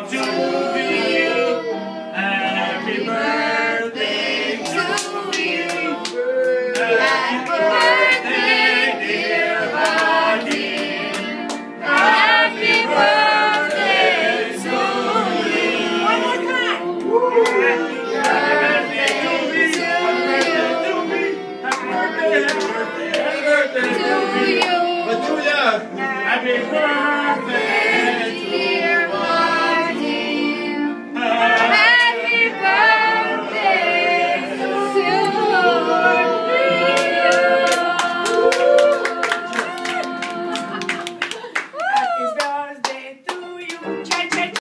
to you. Happy birthday to you. Happy birthday, dear Vadim. Happy birthday to you. One more time. Happy birthday to me. Happy birthday to me. Happy birthday to me. Happy birthday.